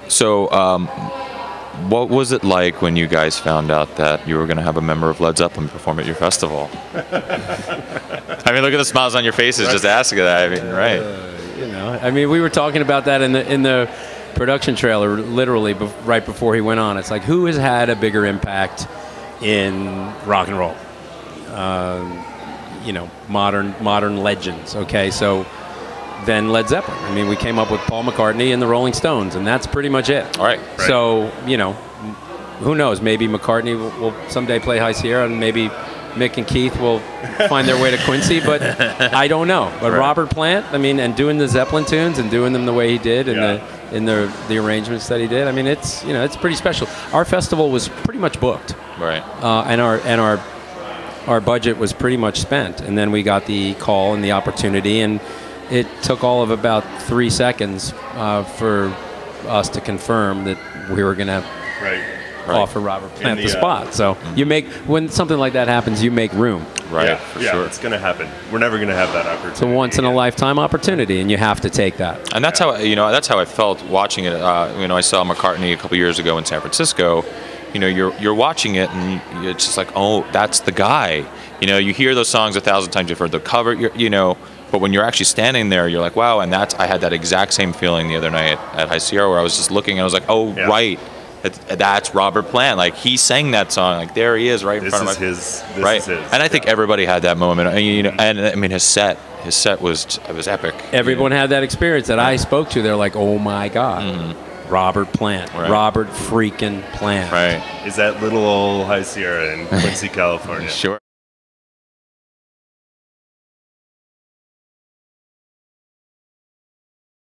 So, what was it like when you guys found out that you were going to have a member of Led Zeppelin perform at your festival? I mean, look at the smiles on your faces just asking that. I mean, right. You know, I mean, we were talking about that in the production trailer, literally right before he went on. It's like, who has had a bigger impact in rock and roll? You know, modern legends. Okay, so then Led Zeppelin. I mean, we came up with Paul McCartney and the Rolling Stones, and that's pretty much it. All right. So, you know, who knows? Maybe McCartney will someday play High Sierra, and maybe Mick and Keith will find their way to Quincy, but I don't know. But Robert Plant, I mean, and doing the Zeppelin tunes and doing them the way he did, and in the arrangements that he did, I mean, it's, you know, it's pretty special. Our festival was pretty much booked, Right. and our budget was pretty much spent, and then we got the call and the opportunity, and it took all of about 3 seconds for us to confirm that we were going to offer Robert Plant the spot. So you make, when something like that happens, you make room. Right. Yeah, Sure. it's going to happen. We're never going to have that opportunity. It's a once in a lifetime opportunity, and you have to take that. And that's how, you know, that's how I felt watching it. You know, I saw McCartney a couple years ago in San Francisco. You know, you're watching it, and it's just like, oh, that's the guy. You know, you hear those songs 1,000 times. You've heard the cover. You know, but when you're actually standing there, you're like, wow. And I had that exact same feeling the other night at High Sierra, where I was just looking, and I was like, oh, right. That's Robert Plant. Like, he sang that song. Like, there he is, right in front of me. This is his. And I think everybody had that moment. And, you know, and I mean, his set was epic. Everyone had that experience that I spoke to. They're like, oh my God, Robert Plant, Robert freaking Plant. Right. Is that little old High Sierra in Quincy, California? Sure.